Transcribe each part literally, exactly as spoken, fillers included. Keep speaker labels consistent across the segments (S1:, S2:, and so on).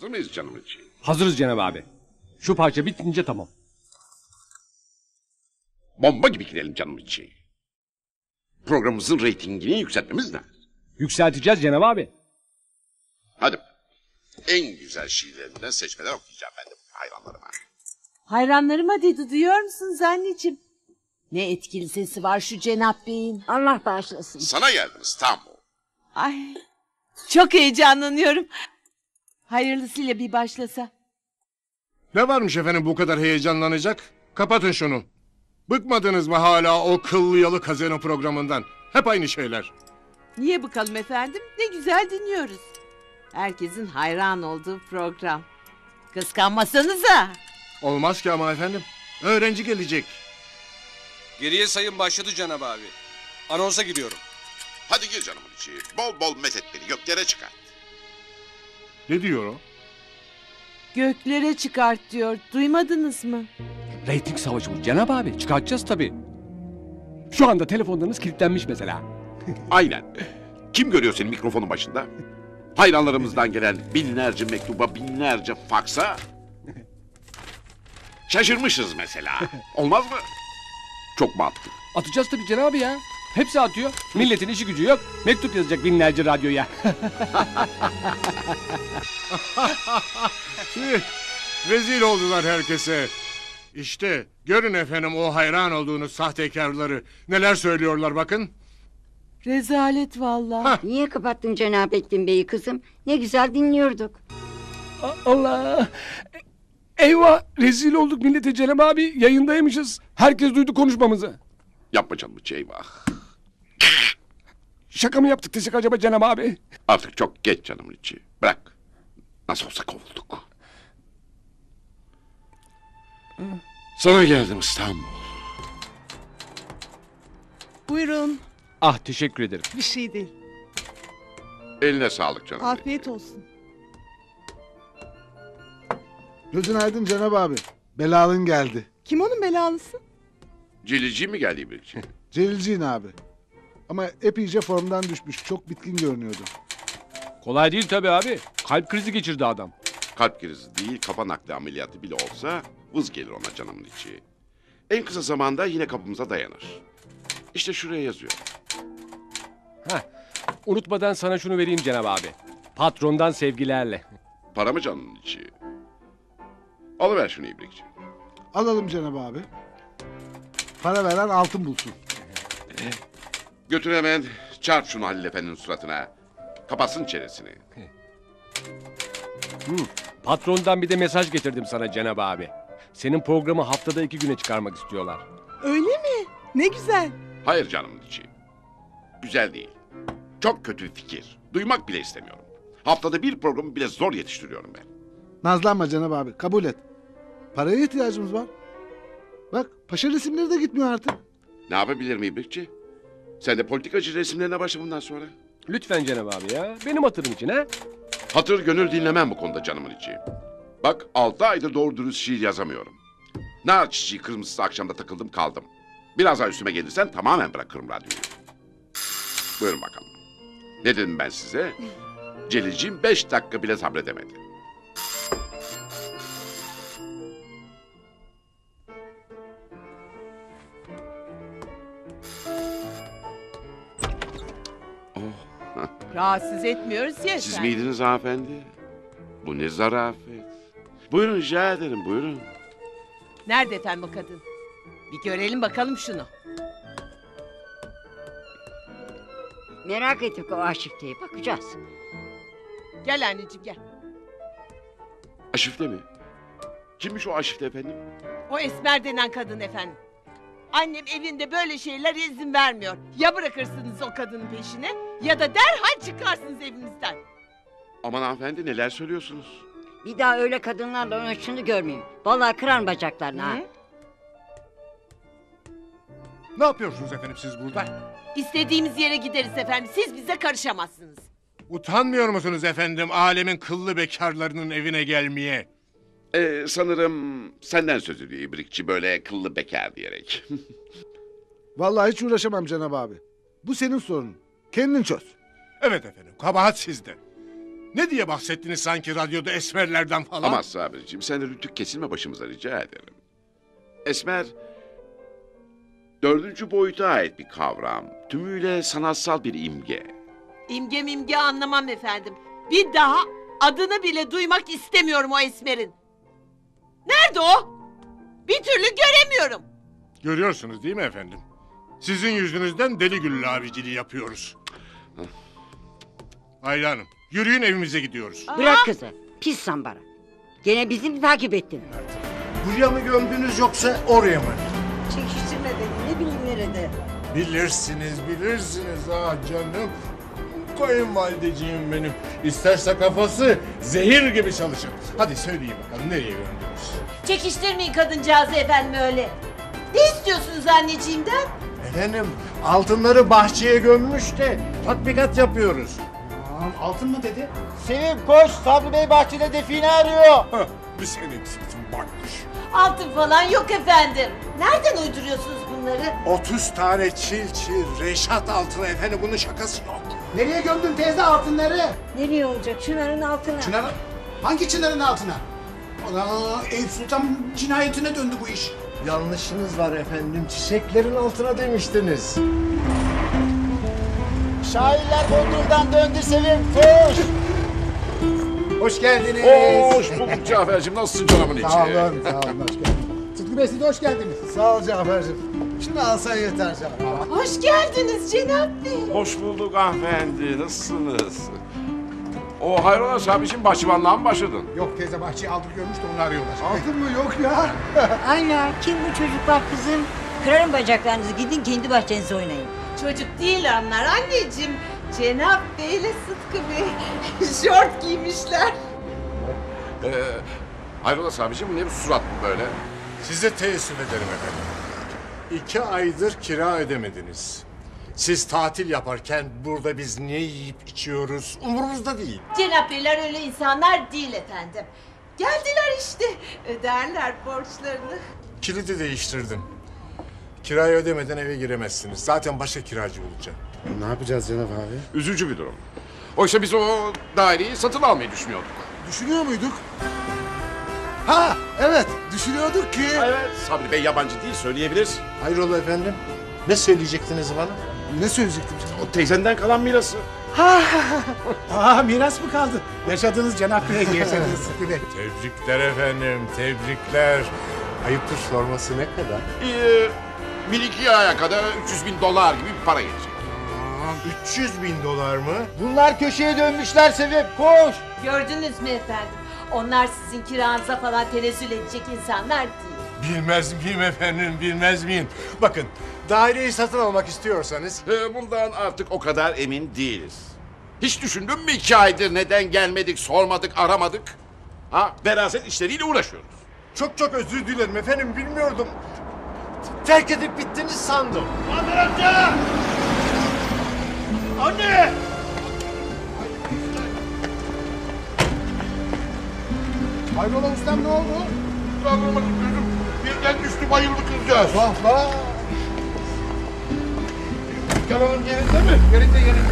S1: mıyız canım içi?
S2: Hazırız Cenab abi. Şu parça bitince tamam.
S1: Bomba gibi gidelim canım içi. Programımızın reytingini yükseltmemiz lazım.
S2: Yükselteceğiz Cenab abi.
S1: Hadi. En güzel şiirlerinden seçmeler okuyacağım ben de hayranlarıma.
S3: Hayranlarıma dedi, duyuyor musunuz anneciğim? Ne etkili sesi var şu Cenap Bey'in.
S4: Allah bağışlasın.
S1: Sana geldim İstanbul.
S3: Ay, çok heyecanlanıyorum. Hayırlısıyla bir başlasa.
S5: Ne varmış efendim bu kadar heyecanlanacak? Kapatın şunu. Bıkmadınız mı hala o kıllı yalı kazino programından? Hep aynı şeyler.
S3: Niye bakalım efendim? Ne güzel dinliyoruz. Herkesin hayran olduğu program. Kıskanmasanıza.
S5: Olmaz ki ama efendim. Öğrenci gelecek.
S6: Geriye sayım başladı Cenab abi. Anonsa giriyorum.
S1: Hadi gir canımın içi. Bol bol met et beni göklere çıkar.
S5: Ne diyor o?
S3: Göklere çıkart diyor. Duymadınız mı?
S2: Reyting savaşı bu Cenab abi. Çıkartacağız tabii. Şu anda telefonlarınız kilitlenmiş mesela.
S1: Aynen. Kim görüyor seni mikrofonun başında? Hayranlarımızdan gelen binlerce mektuba, binlerce faksa. Şaşırmışız mesela. Olmaz mı? Çok mu attık?
S2: Atacağız tabii Cenab abi ya. Hepsi atıyor. Milletin işi gücü yok. Mektup yazacak binlerce radyoya.
S5: Tüh, rezil oldular herkese. İşte görün efendim o hayran olduğunuz sahtekarları. Neler söylüyorlar bakın.
S3: Rezalet vallahi.
S4: Niye kapattın Cenabettin Bey'i kızım? Ne güzel dinliyorduk.
S2: Allah! Eyvah! Rezil olduk millete Cenab abi. Yayındaymışız. Herkes duydu konuşmamızı.
S1: Yapma canım içi eyvah.
S2: Şaka mı yaptık desek acaba Cenab abi?
S1: Artık çok geç canımın içi. Bırak. Nasıl olsa kovulduk. Sana geldim İstanbul.
S7: Buyurun.
S2: Ah teşekkür ederim.
S7: Bir şey değil.
S1: Eline sağlık canım.
S7: Afiyet olsun.
S8: Gözün aydın Cenab abi. Belalın geldi.
S7: Kim onun belalısı?
S1: Cilici mi geldi İbrikçi?
S8: Celilciğin abi. Ama epeyce formdan düşmüş. Çok bitkin görünüyordu.
S2: Kolay değil tabii abi. Kalp krizi geçirdi adam.
S1: Kalp krizi değil, kafa nakli ameliyatı bile olsa vız gelir ona canımın içi. En kısa zamanda yine kapımıza dayanır. İşte şuraya yazıyor.
S2: Heh. Unutmadan sana şunu vereyim Cenab abi. Patrondan sevgilerle.
S1: Para mı canımın içi? Alıver şunu İbrikçi.
S8: Alalım Cenab abi. Para veren altın bulsun.
S1: Götür hemen çarp şunu Halil Efendi'nin suratına. Kapatsın çenesini.
S2: Hı. Patrondan bir de mesaj getirdim sana Cenab abi. Senin programı haftada iki güne çıkarmak istiyorlar.
S7: Öyle mi? Ne güzel.
S1: Hayır canımın içi. Güzel değil. Çok kötü bir fikir. Duymak bile istemiyorum. Haftada bir programı bile zor yetiştiriyorum ben.
S8: Nazlanma Cenab abi. Kabul et. Paraya ihtiyacımız var. Bak paşa resimleri de gitmiyor artık.
S1: Ne yapabilirim İbrikçi? Sen de politikacı resimlerine başla bundan sonra.
S2: Lütfen Cenab abi ya. Benim hatırım için ha.
S1: Hatır gönül dinlemem bu konuda canımın içi. Bak altı aydır doğru dürüst şiir yazamıyorum. Nar çiçeği kırmızısı akşamda takıldım kaldım. Biraz daha üstüme gelirsen tamamen bırakırım radyoyu. Buyurun bakalım. Ne dedim ben size? Celilciğim beş dakika bile sabredemedi.
S3: Rahatsız etmiyoruz ya.
S1: Siz
S3: sen.
S1: miydiniz hanımefendi? Bu ne zarafet. Buyurun rica ederim buyurun.
S3: Nerede efendim o kadın? Bir görelim bakalım şunu.
S4: Merak ettik o aşifteyi. Bakacağız.
S3: Gel anneciğim gel.
S1: Aşifte mi? Kimmiş o aşifte efendim?
S3: O Esmer denen kadın efendim. Annem evinde böyle şeyler izin vermiyor. Ya bırakırsınız o kadının peşine ya da derhal çıkarsınız evimizden.
S1: Aman hanımefendi neler söylüyorsunuz?
S4: Bir daha öyle kadınlarla uğraşını görmeyeyim. Vallahi kırar bacaklarını ha.
S5: Ne yapıyorsunuz efendim siz burada?
S3: İstediğimiz yere gideriz efendim. Siz bize karışamazsınız.
S5: Utanmıyor musunuz efendim alemin kıllı bekarlarının evine gelmeye?
S1: Ee, sanırım senden söz ediyor İbrikçi böyle kıllı bekar diyerek.
S8: Vallahi hiç uğraşamam Cenab abi. Bu senin sorunun. Kendin çöz.
S5: Evet efendim kabahat sizde. Ne diye bahsettiniz sanki radyoda esmerlerden falan?
S1: Ama Sabri'ciğim sen de rütük kesilme başımıza rica ederim. Esmer dördüncü boyuta ait bir kavram. Tümüyle sanatsal bir imge.
S3: İmge mimge anlamam efendim. Bir daha adını bile duymak istemiyorum o esmerin. Nerede o? Bir türlü göremiyorum.
S5: Görüyorsunuz değil mi efendim? Sizin yüzünüzden deli güllü abiciliği yapıyoruz. Ayla Hanım, yürüyün evimize gidiyoruz.
S4: Bırak kızı. Pis sambara. Gene bizi mi takip ettin?
S9: Buraya mı gömdünüz yoksa oraya mı?
S4: Çekiştirme beni. Ne bileyim nerede.
S9: Bilirsiniz, bilirsiniz ha canım. Kayınvalideciğim benim. İsterse kafası zehir gibi çalışır. Hadi söyleyin bakalım nereye gömdünüz?
S3: Çekiştirmeyin kadıncağızı efendim öyle. Ne istiyorsunuz anneciğimden?
S9: Efendim altınları bahçeye gömmüş de tatbikat yapıyoruz.
S8: Altın mı dedi?
S10: Sevim koş, Sabri Bey bahçede define arıyor.
S5: Hah, bir senin sıktın bakmış.
S3: Altın falan yok efendim. Nereden uyduruyorsunuz bunları?
S9: otuz tane çil çil Reşat altına efendim bunun şakası yok.
S8: Nereye gömdün teyze altınları?
S4: Nereye olacak? Çınarın altına.
S8: Çınar, hangi çınarın altına? Ana, Eyüp Sultan cinayetine döndü bu iş.
S9: Yanlışınız var efendim. Çiçeklerin altına demiştiniz.
S10: Şairler Bodrum'dan döndü Sevim, koş.
S9: Hoş geldiniz.
S1: Hoş bulduk Cafer'cim. Nasılsın canımın içi?
S8: Sağ olun, sağ olun. Hoş geldiniz. Sıtkı Bey siz de hoş geldiniz. Sağ ol Cafer'cim. Şunu alsan yeter Cafer.
S3: Hoş geldiniz Cenab Bey.
S1: Hoş bulduk hanımefendi. Nasılsınız? O hayrola Sabri'cim bahçıvanlığa mı başladın?
S8: Yok teyze bahçeyi aldık görmüş de onu arıyorlar. Altın mı yok ya?
S4: Ayla kim bu çocuklar kızım? Kırarım bacaklarınızı. Gidin kendi bahçenize oynayın.
S3: Çocuk değil onlar anneciğim. Cenab Bey ile Sıtkı Bey şort giymişler.
S1: Ee, hayrola Sabri'cim ne bir surat bu böyle?
S5: Size teessüf ederim efendim. İki aydır kira ödemediniz. Siz tatil yaparken burada biz ne yiyip içiyoruz umurumuzda değil.
S3: Cenab Beyler öyle insanlar değil efendim. Geldiler işte. Öderler borçlarını.
S5: Kilidi değiştirdim. Kirayı ödemeden eve giremezsiniz. Zaten başka kiracı bulacağım.
S8: Ne yapacağız Cenab abi?
S1: Üzücü bir durum. Oysa biz o daireyi satın almayı düşünüyorduk.
S8: Düşünüyor muyduk? Ha evet düşünüyorduk ki.
S1: Evet. Sabri Bey yabancı değil söyleyebilir.
S9: Hayrola efendim? Ne söyleyecektiniz bana?
S8: Ne söyleyecektim?
S1: O teyzenden kalan mirası.
S8: Aa miras mı kaldı? Yaşadığınız Cenab Bey'e yaşadığınız Sıtkı Bey.
S5: Tebrikler efendim, tebrikler. Ayıptır sorması ne kadar?
S1: Ee, bir iki aya kadar üç yüz bin dolar gibi bir para gelecek.
S9: üç yüz bin dolar mı?
S10: Bunlar köşeye dönmüşler Sevim, koş.
S3: Gördünüz mü efendim? Onlar sizin kiranıza falan tenezzül edecek insanlar değil.
S5: Bilmez miyim efendim, bilmez miyim? Bakın, daireyi satın almak istiyorsanız...
S1: Ee, bundan artık o kadar emin değiliz. Hiç düşündün mü iki aydır neden gelmedik, sormadık, aramadık? Ha, veraset işleriyle uğraşıyoruz.
S5: Çok çok özür dilerim efendim, bilmiyordum. Terk edip bittiniz sandım.
S10: Anne!
S8: Hayrola ustam ne oldu?
S1: Kaldıramadım gözüm. Birden düştü bayıldı kızcağız.
S8: Vah vah.
S10: Yalanın yerinde mi? Yerinde yerinde.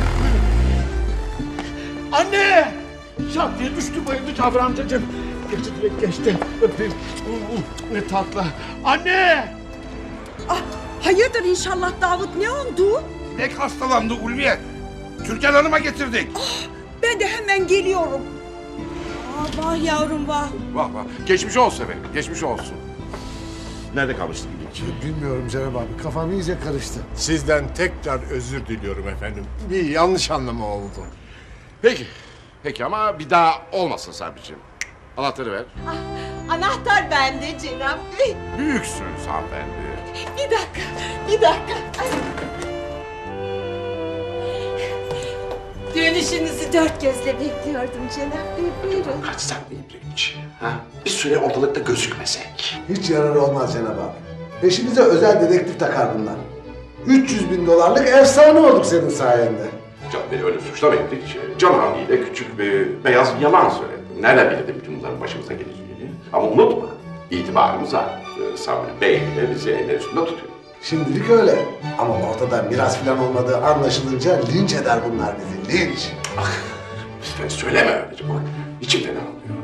S10: Anne! Şak diye düştü bayıldı Cafer amcacığım. Geçti direkt geçti. Öpeyim. Uh, uh, ne tatlı. Anne!
S7: Ah, hayırdır inşallah Davut ne oldu?
S1: Pek hastalandı Ulviye. Türkan Hanım'a getirdik.
S7: Ben de hemen geliyorum. Aa, vah yavrum vah.
S1: Vah vah. Geçmiş olsun efendim. Geçmiş olsun. Nerede kalmıştık İlginç?
S8: Bilmiyorum Cenab abi kafam iyice karıştı.
S5: Sizden tekrar özür diliyorum efendim. Bir yanlış anlama oldu.
S1: Peki. Peki ama bir daha olmasın Sabri'ciğim. Anahtarı ver.
S3: Ah, anahtar bende Cenab Bey.
S1: Büyüksünüz hanımefendi.
S3: Bir dakika, bir dakika. Ay. Dönüşünüzü dört gözle bekliyordum Cenab Bey. Buyurun.
S1: Kaçsak mı İbrikçi? Ha? Bir süre ortalıkta gözükmesek.
S8: Hiç yararı olmaz Cenab abi. Peşimize özel dedektif takar bunlar. üç yüz bin dolarlık efsane olduk senin sayende.
S1: Can beni öyle suçlama İbrikçi. Can haliyle küçük bir beyaz bir yalan söyledim. Nereden bilirdim bütün bunların başımıza geleceğini? Ama unutma, itibarımız arttı. Sabri Bey de bizi eller üstünde tutuyor.
S8: Şimdilik öyle. Ama ortada miras falan olmadığı anlaşılınca linç eder bunlar bizi, linç.
S1: Lütfen söyleme öylece bak. İçimden ağlıyor.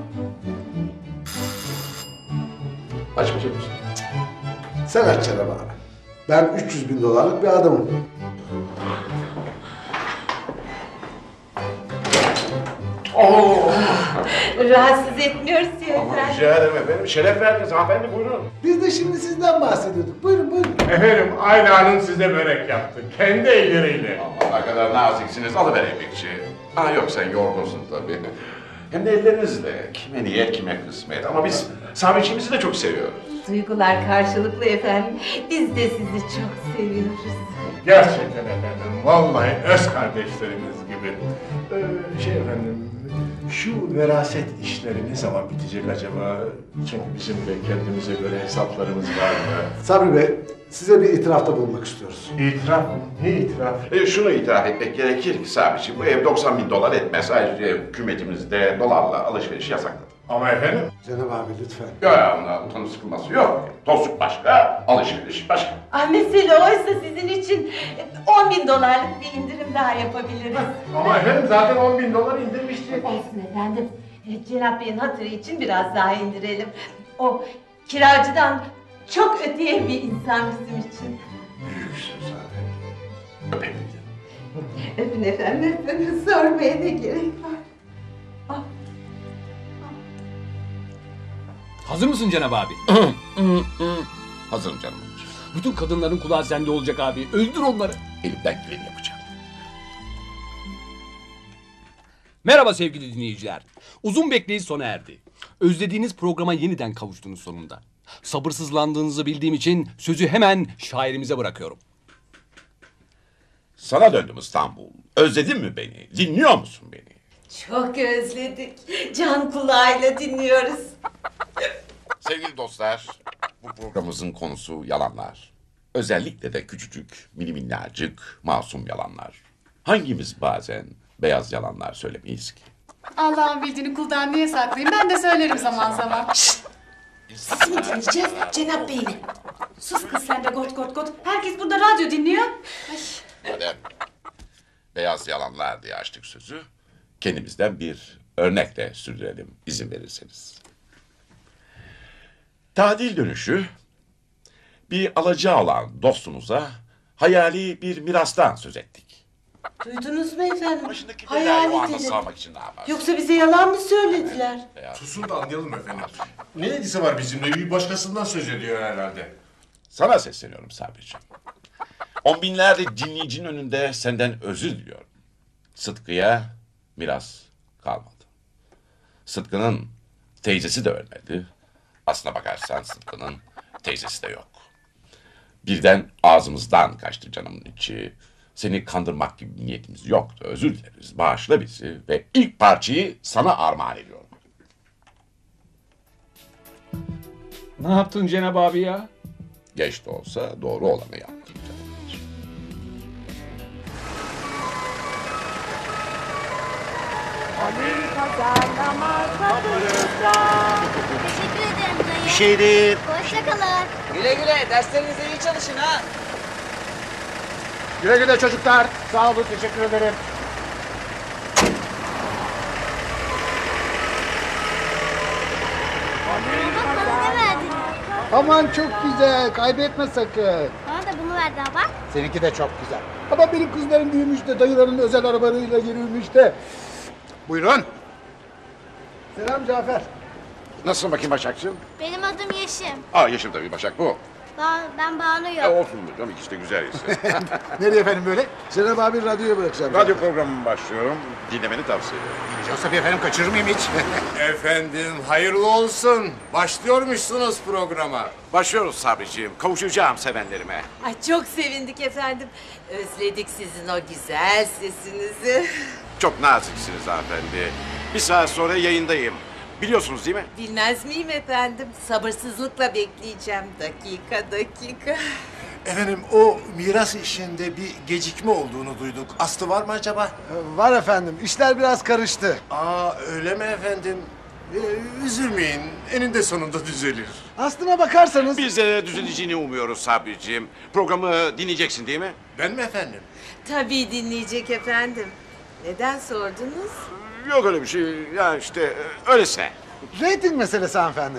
S1: Açmayacak mısın?
S8: Sen aç Cenab abi. Ben üç yüz bin dolarlık bir adamım.
S3: Rahatsız etmiyoruz ya efendim.
S1: Rica ederim efendim. Şeref verdiniz hanımefendi buyurun.
S8: Biz de şimdi sizden bahsediyorduk. Buyurun buyurun.
S5: Efendim Ayla Hanım size börek yaptı. Kendi elleriyle.
S1: Allah ne kadar naziksiniz. Alıvereyim bekçi. Ha yok sen yorgunsun tabii. Hem de ellerinizle. Kime niyet kime kısmet. Ama biz Sabri'cimizi de çok seviyoruz.
S3: Duygular karşılıklı efendim. Biz de sizi çok seviyoruz.
S5: Gerçekten efendim. Vallahi öz kardeşlerimiz gibi. Ee, şey efendim. Şu veraset işleri ne zaman bitecek acaba? Çünkü bizim de kendimize göre hesaplarımız var mı?
S8: Sabri Bey, size bir itirafta bulunmak istiyoruz.
S5: İtiraf mı? Ne itiraf?
S1: E, şunu itiraf etmek gerekir ki Sabri'ciğim. Bu ev doksan bin dolar etmez. Ayrıca hükümetimizde dolarla alışveriş yasakladı.
S5: Ama efendim?
S8: Cenab abi lütfen.
S1: Yok ya buna utanıp sıkılması yok. Tozluk başka, alışveriş başka.
S3: Ah mesele oysa sizin için on bin dolarlık bir indirim daha yapabiliriz.
S5: Ama efendim zaten on bin dolar indirmiştik.
S3: Olsun efendim. E, Cenap Bey'in hatırı için biraz daha indirelim. O kiracıdan çok öteye bir insan bizim için.
S1: Büyüksün zaten. Öpebilirim.
S3: Öpün efendim, öpün. Sormaya ne gerek var? Ah.
S2: Hazır mısın Cenab abi?
S1: Hazırım canım.
S2: Bütün kadınların kulağı sende olacak abi. Öldür onları.
S1: Elimden geleni yapacağım.
S2: Merhaba sevgili dinleyiciler. Uzun bekleyiş sona erdi. Özlediğiniz programa yeniden kavuştunuz sonunda. Sabırsızlandığınızı bildiğim için sözü hemen şairimize bırakıyorum.
S1: Sana döndüm İstanbul. Özledin mi beni? Dinliyor musun beni?
S3: Çok özledik. Can kulağıyla dinliyoruz.
S1: Sevgili dostlar, bu programımızın konusu yalanlar. Özellikle de küçücük, mini minnacık, masum yalanlar. Hangimiz bazen beyaz yalanlar söylemeyiz ki?
S11: Allah'ın bildiğini kuldan niye saklayayım? Ben de söylerim zaman zaman.
S3: Sizi mi dinleyeceğiz, Cenap Bey mi?
S11: Sus kız sen de got got got. Herkes burada radyo dinliyor. Ay.
S1: Madem beyaz yalanlar diye açtık sözü, kendimizden bir örnekle sürdürelim izin verirseniz. Tadil dönüşü bir alacağı olan dostumuza hayali bir mirastan söz ettik.
S3: Duydunuz mu efendim?
S1: Başındaki belayı o anda sağmak için ne yapar?
S3: Yoksa bize yalan mı söylediler?
S5: Susun da anlayalım efendim. Ne ilgisi var bizimle? Bir başkasından söz ediyor herhalde.
S1: Sana sesleniyorum Sabri'ciğim. On binlerce dinleyicinin önünde senden özür diliyorum. Sıtkı'ya miras kalmadı. Sıtkı'nın teyzesi de ölmedi. Aslına bakarsan Sıtkı'nın teyzesi de yok. Birden ağzımızdan kaçtı canımın içi. Seni kandırmak gibi bir niyetimiz yoktu. Özür dileriz. Bağışla bizi ve ilk parçayı sana armağan ediyorum.
S2: Ne yaptın Cenab abi ya?
S1: Geç de olsa doğru olanı yaptım canım.
S12: Teşekkür ederim dayı.
S10: Bir şey değil.
S12: Hoşça kalın.
S3: Güle güle, derslerinize iyi çalışın ha.
S10: Güle güle çocuklar. Sağ olun, teşekkür ederim.
S12: Baba bana ne verdin?
S8: Aman çok güzel. Kaybetme sakın.
S12: Bana da bunu verdi baba.
S8: Seninki de çok güzel. Ama benim kızlarım büyümüş de dayıların özel arabalarıyla yürümüş de.
S10: Buyurun.
S8: Selam Cafer.
S1: Nasılsın bakayım Başakçığım?
S12: Benim adım Yeşim.
S1: Aa Yeşim tabii Başak bu.
S12: Ben, ben
S1: E,
S12: Banu'yum.
S1: olsun canım ikisi de güzel isim.
S10: Nereye efendim böyle?
S8: Cenab abi radyoya bırakacağım.
S1: Radyo programı başlıyorum. Dinlemeni tavsiye ederim.
S10: Yoksa bir efendim kaçırır mıyım hiç?
S5: Efendim hayırlı olsun. Başlıyormuşsunuz programa.
S1: Başlıyoruz Sabri'ciğim. Kavuşacağım sevenlerime.
S3: Ay çok sevindik efendim. Özledik sizin o güzel sesinizi.
S1: Çok naziksiniz hanımefendi. Bir saat sonra yayındayım. Biliyorsunuz değil mi?
S3: Bilmez miyim efendim? Sabırsızlıkla bekleyeceğim dakika dakika.
S5: Efendim o miras işinde bir gecikme olduğunu duyduk. Aslı var mı acaba?
S8: Var efendim. İşler biraz karıştı.
S5: Aa öyle mi efendim? Ee, üzülmeyin. Eninde sonunda düzelir.
S8: Aslına bakarsanız...
S1: Biz de düzeleceğini umuyoruz Sabri'ciğim. Programı dinleyeceksin değil mi?
S5: Ben mi efendim?
S3: Tabii dinleyecek efendim. Neden sordunuz?
S1: yok öyle bir şey. Ya işte öylesine.
S8: Rating meselesi hanımefendi.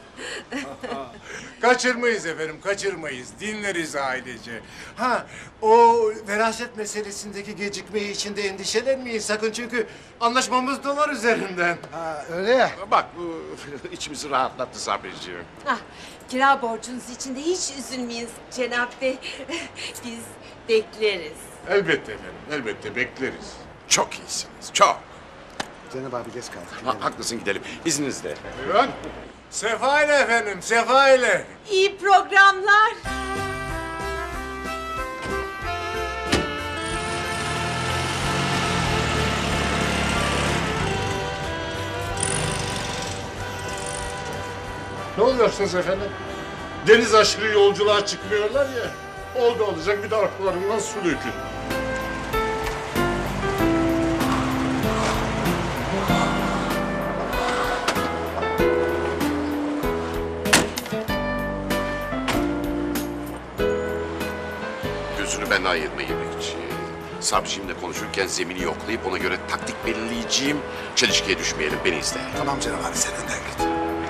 S9: Kaçırmayız efendim, kaçırmayız. Dinleriz ailece. Ha, o veraset meselesindeki gecikmeyi için de endişelenmeyin sakın çünkü anlaşmamız dolar üzerinden.
S8: Ha, öyle ya.
S1: Bak bu içimizi rahatlattı Sabriciğim.
S3: Ah, kira borcunuz için de hiç üzülmeyin Cenap Bey. Biz bekleriz.
S9: Elbette efendim, elbette bekleriz.
S1: Çok iyisiniz, çok.
S8: Cenab abi geç kaldık.
S1: Ha, haklısın gidelim. İzninizle.
S9: Buyurun. Sefa ile efendim, sefa ile.
S3: İyi programlar.
S9: Ne oluyorsunuz efendim? Deniz aşırı yolculuğa çıkmıyorlar ya. Oldu olacak bir de arkalarından su dökün.
S1: Gözünü benden ayırma yemekçi. Sabriciğimle konuşurken zemini yoklayıp ona göre taktik belirleyeceğim. Çelişkiye düşmeyelim, beni izle.
S8: Tamam Cenab abi sen önden git.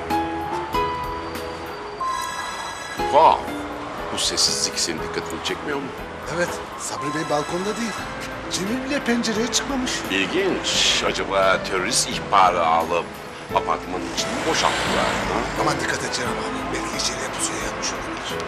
S1: Vah! Bu sessizlik senin dikkatini çekmiyor mu?
S8: Evet, Sabri Bey balkonda değil. Cemil bile pencereye çıkmamış.
S1: İlginç. Acaba terörist ihbarı alıp apartmanın içini boşalttılar mı?
S8: Aman dikkat et Cenab abi. Belki içeriye pusuya yatmış olabilir.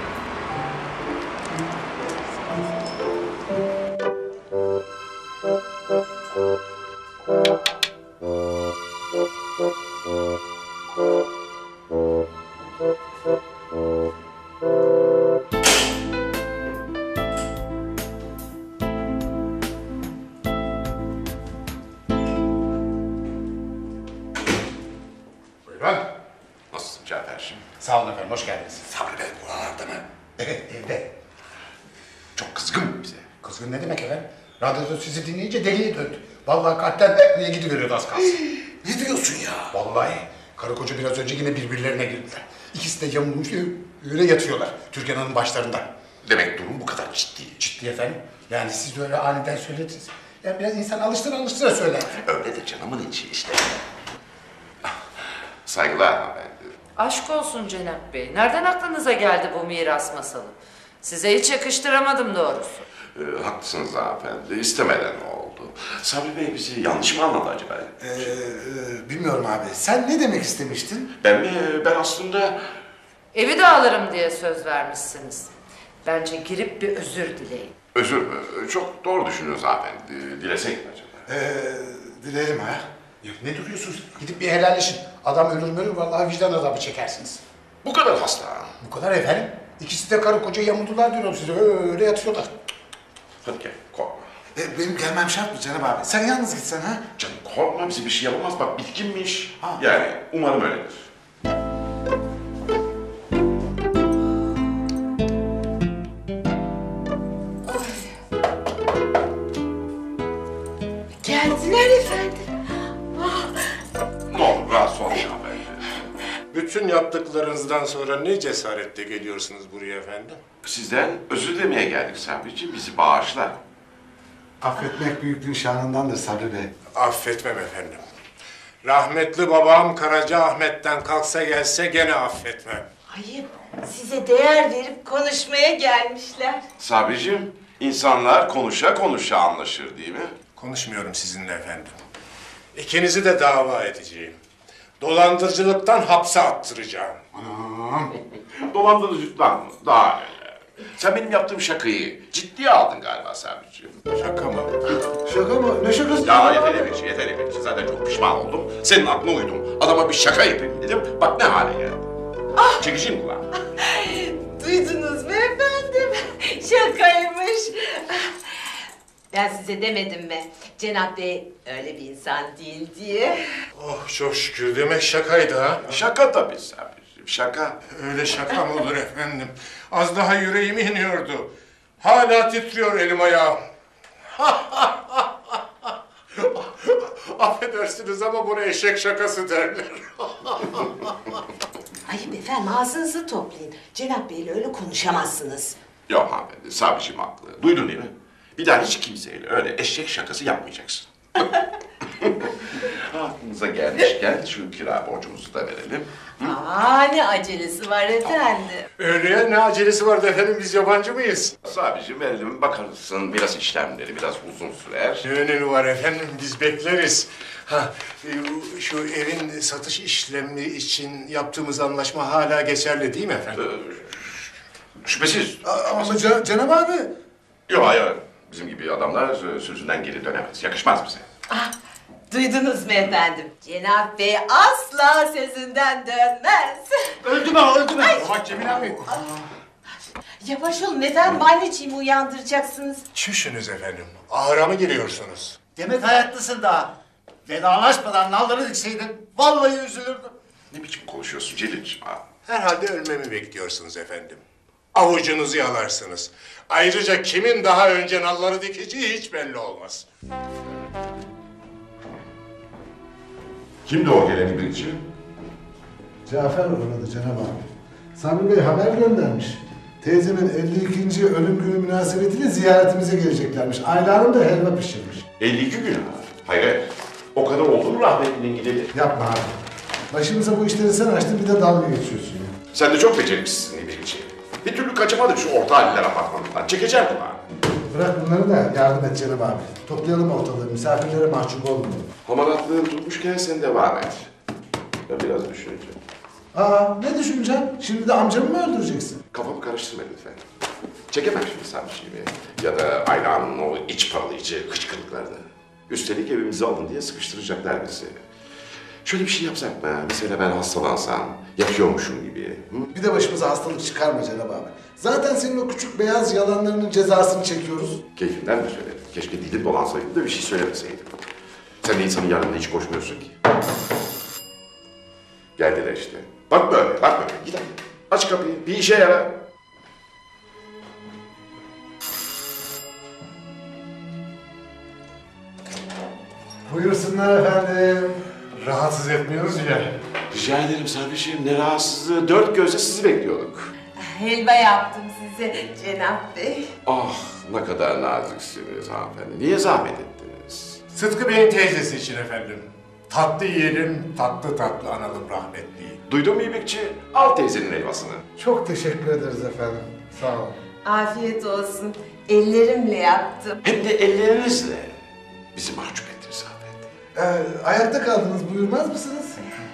S9: Buyurun.
S1: Nasılsın Cafer'cim?
S9: Sağ olun efendim, hoş geldiniz.
S1: Sabri Bey buralarda mı?
S9: Evet, evde.
S1: Çok kızgın bize.
S9: Kızgın ne demek efendim? Radyoda sizi dinleyince deliye döndü. Vallahi kalpten nereye gidiveriyordu az kalsın.
S1: Ne diyorsun ya?
S9: Vallahi karı koca biraz önce yine birbirlerine girdiler. İkisi de yamulmuş öyle yatıyorlar Türkan Hanım'ın başlarında.
S1: Demek durum bu kadar ciddi.
S9: Ciddi efendim. Yani siz de öyle aniden söylediniz. Yani biraz insan alıştıra alıştıra söyler.
S1: Öyle de canımın içi işte. Saygılar hanımefendi.
S13: Aşk olsun Cenap Bey. Nereden aklınıza geldi bu miras masalı? Size hiç yakıştıramadım doğrusu.
S1: Ee, haklısınız hanımefendi. İstemeden oldu. Sabri Bey bizi yanlış mı anladı acaba?
S8: Ee, e, bilmiyorum abi. Sen ne demek istemiştin?
S1: Ben mi? Ben aslında...
S13: Evi de alırım diye söz vermişsiniz. Bence girip bir özür dileyin.
S1: Özür mü? Çok doğru düşünüyorsunuz hanımefendi. Dilesek mi acaba?
S8: Ee, dilerim ha.
S9: Ya ne duruyorsunuz? Gidip bir helalleşin. Adam ölür mü ölür vallahi vicdan azabı çekersiniz.
S1: Bu kadar hasta.
S9: Bu kadar efendim. İkisi de karı koca yamuldular diyorum size. Öyle yatıyorlar.
S1: Hadi gel korkma.
S8: Ee, benim gelmem şart mı Cenab abi? Sen yalnız gitsen ha?
S1: Canım korkma bize bir şey yapamaz. Bak bitkinmiş.
S8: Ha.
S1: Yani umarım öyledir.
S3: Geldiler efendim.
S1: Ne olur rahatsız olmayın hanımefendi.
S9: Bütün yaptıklarınızdan sonra ne cesaretle geliyorsunuz buraya efendim?
S1: Sizden özür dilemeye geldik Sabri'ciğim. Bizi bağışla.
S8: Affetmek büyüklüğün şanındandır Sabri Bey.
S9: Affetmem efendim. Rahmetli babam Karaca Ahmet'ten kalksa gelse gene affetmem.
S3: Ayıp. Size değer verip konuşmaya gelmişler.
S1: Sabri'ciğim, insanlar konuşa konuşa anlaşır değil mi?
S9: Konuşmuyorum sizinle efendim. İkinizi de dava edeceğim. Dolandırıcılıktan hapse attıracağım.
S1: Anam. Dolandırıcılıktan mı? Daha neler. Sen benim yaptığım şakayı ciddiye aldın galiba Sabri'ciğim.
S9: Şaka mı?
S8: Şaka mı? Ne şakası?
S1: Ya yeter Eminci, yeter Eminci. Zaten çok pişman oldum. Senin aklına uydum. Adama bir şaka yapayım dedim. Bak ne hale geldi. Ah! Çekeceğim kulağım.
S3: Duydunuz mu efendim? Şakaymış. Ben size demedim mi? Cenap Bey öyle bir insan değil diye.
S9: Oh çok şükür demek şakaydı ha.
S1: Şaka tabii Sabri'ciğim, şaka.
S9: Öyle şaka mı olur efendim? Az daha yüreğime iniyordu. Hala titriyor elim ayağım. Affedersiniz ama buna eşek şakası derler.
S3: Ayıp efendim ağzınızı toplayın. Cenap Bey'le öyle konuşamazsınız.
S1: Yok hanımefendi, Sabri'ciğim haklı. Duydun değil mi? Bir daha hiç kimseyle öyle eşek şakası yapmayacaksın. aklınıza gelmişken şu kira borcumuzu da verelim.
S3: Aa, ne acelesi var efendim.
S5: Öyle ne acelesi vardı efendim, biz yabancı mıyız?
S1: Abiciğim verelim, bakarsın biraz işlemleri biraz uzun sürer.
S5: Ne önemi var efendim, biz bekleriz. Ha, e, şu evin satış işlemi için yaptığımız anlaşma hala geçerli değil mi efendim?
S1: Ee, şüphesiz.
S8: Ama Can Cenab abi.
S1: Yok hayır. Bizim gibi adamlar sözünden geri dönemez. Yakışmaz bize.
S3: Ah, duydunuz mu efendim? Cenab Bey asla sözünden dönmez.
S10: Öldü mü öldü mü?
S5: Bak Cemil abi.
S3: Yavaş olun, neden anneciğimi uyandıracaksınız?
S5: Çüşünüz efendim, ahıra mı giriyorsunuz?
S10: Demek hayatlısın daha. Vedalaşmadan nalları dikseydin vallahi üzülürdüm.
S1: Ne biçim konuşuyorsun Celil?
S5: Herhalde ölmemi bekliyorsunuz efendim. Avucunuzu yalarsınız. Ayrıca kimin daha önce nalları dikeceği hiç belli olmaz.
S1: Kimdi o gelen İbrikçi?
S8: Cafer uğradı Cenab abi. Sami Bey haber göndermiş. Teyzemin elli ikinci ölüm günü münasebetiyle ziyaretimize geleceklermiş. Ayla Hanım da helva pişirmiş.
S1: elli iki gün. Hayır. O kadar oldu mu rahmetlinin gideli?
S8: Yapma abi. Başımıza bu işleri sen açtın, bir de dalga geçiyorsun ya.
S1: Sen de çok beceriklisin İbrikçi. Bir türlü kaçamadık şu orta haller apartmanından. Çekeceğim bunu.
S8: Bırak bunları da yardım et Cenab abi. Toplayalım ortalığı, misafirlere mahcup olmayalım.
S1: Hamaratlığın tutmuşken sen devam et. Ben biraz düşüneceğim.
S8: Aa, ne düşüneceksin? Şimdi de amcamı mı öldüreceksin?
S1: Kafamı karıştırma lütfen. Çekemem şimdi sen bir şeyimi. Ya da Ayla'nın o iç paralayıcı hıçkırıklarını. Üstelik evimize alın diye sıkıştıracaklar bizi. Şöyle bir şey yapsak mı? Mesela ben hastalansam, yapıyormuşum gibi. Hı?
S8: Bir de başımıza hastalık çıkarma Cenab abi. Zaten senin o küçük beyaz yalanlarının cezasını çekiyoruz.
S1: Keyfimden mi söyledim? Keşke dilim dolansaydı da bir şey söylemeseydim. Sen de insanın yanına hiç koşmuyorsun ki. Geldiler işte. Bak böyle, bak böyle. Git hadi. Aç kapıyı, bir işe yara.
S8: Buyursunlar efendim.
S5: Rahatsız etmiyoruz ya.
S1: Rica ederim Sabiciğim, ne rahatsızlığı. Dört gözle sizi bekliyorduk.
S3: Helva yaptım size Cenab Bey.
S1: Ah, ne kadar naziksiniz hanımefendi. Niye zahmet ettiniz?
S5: Sıtkı Bey'in teyzesi için efendim. Tatlı yiyelim, tatlı tatlı analım rahmetliyi.
S1: Duydun mu İbrikçi? Al teyzenin helvasını.
S8: Çok teşekkür ederiz efendim. Sağ olun.
S3: Afiyet olsun. Ellerimle yaptım.
S1: Hem de ellerinizle. Bizi mahcup ettiniz hanımefendi.
S8: Ee, ayakta kaldınız, buyurmaz mısınız?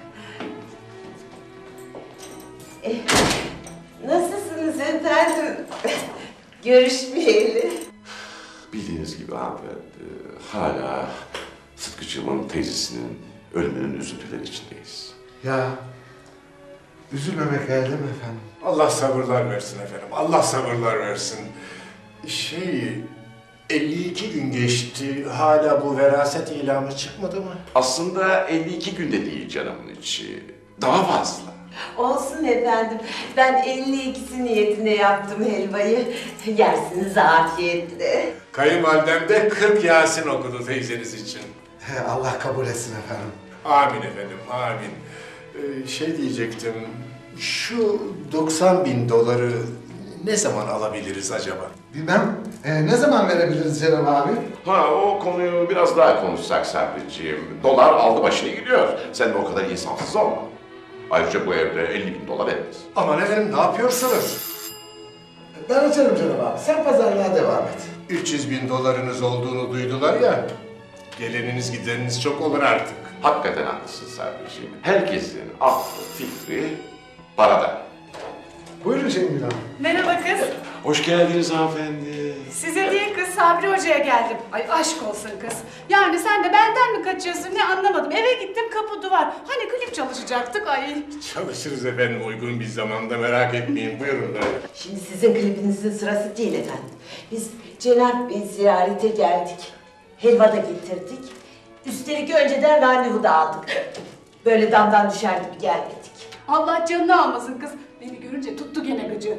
S3: Eh, nasılsınız efendim? Görüşmeyeli.
S1: Bildiğiniz gibi hanımefendi, hala Sıtkıcığımın teyzesinin ölümünün üzüntüleri içindeyiz.
S8: Ya, üzülmemek elde mi efendim?
S5: Allah sabırlar versin efendim, Allah sabırlar versin. Şey, elli iki gün geçti, hala bu veraset ilamı çıkmadı mı?
S1: Aslında elli iki günde değil canımın içi, daha fazla.
S3: Olsun efendim. Ben elli ikisi niyetine yaptım helvayı. Yersiniz afiyetle.
S5: Kayınvalidem de kırk Yasin okudu teyzeniz için.
S8: He, Allah kabul etsin efendim.
S5: Amin efendim, amin. Ee, şey diyecektim, şu doksan bin doları ne zaman alabiliriz acaba?
S8: Bilmem, ee, ne zaman verebiliriz Cenab abi?
S1: Ha, o konuyu biraz daha konuşsak Sabri'ciğim. Dolar aldı başını gidiyor. Sen de o kadar insansız olma. Ayrıca bu evde elli bin dolar etmez.
S5: Aman efendim, ne yapıyorsunuz?
S8: Ben açarım Cenab abi, sen pazarlığa devam et.
S5: üç yüz bin dolarınız olduğunu duydular ya, geleniniz gideriniz çok olur artık.
S1: Hakikaten haklısın Sabri'ciğim. Herkesin aklı, fikri parada.
S8: Buyurun Şengül Hanım.
S11: Merhaba kız.
S1: Hoş geldiniz hanımefendi.
S11: Size değil kız Sabri Hoca'ya geldim. Ay aşk olsun kız. Yani sen de benden mi kaçıyorsun ne anlamadım. Eve gittim kapı duvar. Hani klip çalışacaktık ay.
S5: Çalışırız efendim uygun bir zamanda, merak etmeyin, buyurun böyle.
S3: Şimdi sizin klibinizin sırası değil efendim. Biz Cenab Bey ziyarete geldik. Helva da getirdik. Üstelik önceden randevu da aldık. Böyle damdan düşer gibi gelmedik.
S11: Allah canını almasın kız. Beni görünce tuttu gene gıcı.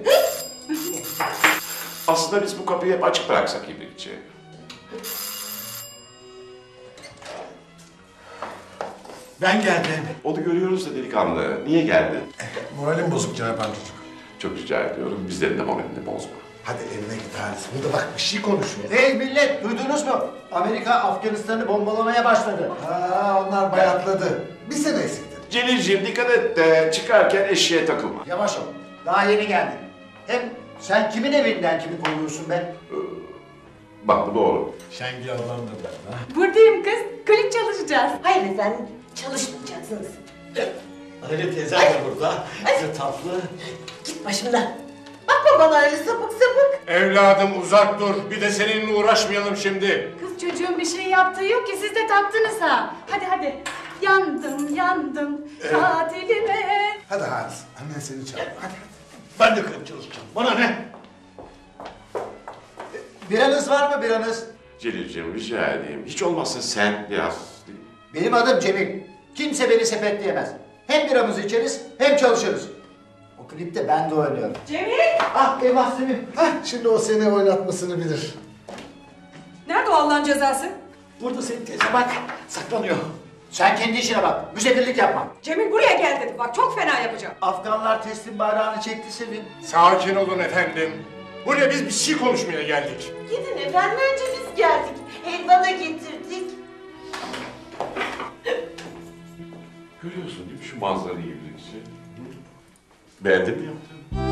S1: Aslında biz bu kapıyı hep açık bıraksak İbrikçi.
S10: Ben geldim.
S1: Onu görüyoruz da delikanlı. Niye geldin?
S5: Moralim bozuk Cenab amcacığım.
S1: Çok rica ediyorum. Bizlerin de moralini bozma.
S8: Hadi eline git Halis. Burada bak bir şey konuşuyor.
S10: Hey millet duydunuz mu? Amerika Afganistan'ı bombalamaya başladı.
S8: Ha, onlar bayatladı. Bir sene eksikti.
S1: Celilciğim dikkat et de çıkarken eşeğe takılma.
S10: Yavaş ol. Daha yeni geldin. Hem sen kimin evinden kimi koruyorsun be?
S1: Bak bu doğru.
S5: Şengül ablam da ben. Ha?
S11: Buradayım kız. Klip çalışacağız.
S3: Hayır efendim, çalışmayacaksınız.
S10: Öyle teyzem de burada. Ne tatlı.
S3: Git başımdan. Bakma bana öyle sapık sapık.
S5: Evladım uzak dur. Bir de seninle uğraşmayalım şimdi.
S11: Kız çocuğun bir şey yaptığı yok ki siz de taktınız ha. Hadi hadi. Yandım yandım katilime.
S8: Hadi Halis. Annen seni çağırıyor. Hadi.
S10: Ben de klip çalışacağım. Bana ne? Biranız var mı biranız?
S1: Celilciğim rica edeyim. Hiç olmazsa sen biraz...
S10: Benim adım Cemil. Kimse beni sepetleyemez. Hem biramızı içeriz hem çalışırız. O klipte ben de oynuyorum.
S11: Cemil!
S10: Ah eyvah Sevim.
S8: Hah, şimdi o seni oynatmasını bilir.
S11: Nerede o Allah'ın cezası?
S10: Burada senin teyze bak saklanıyor. Sen kendi işine bak. Müzedirlik yapma.
S11: Cemil buraya gel dedi. Bak çok fena yapacağım.
S10: Afganlar teslim bayrağını çekti Sevim.
S5: Sakin olun efendim. Buraya biz bir şey konuşmaya geldik.
S3: Gidin efendim, önce biz geldik. Helva da getirdik.
S1: Görüyorsun değil mi şu manzarayı birisi? Beğendin mi yaptığını?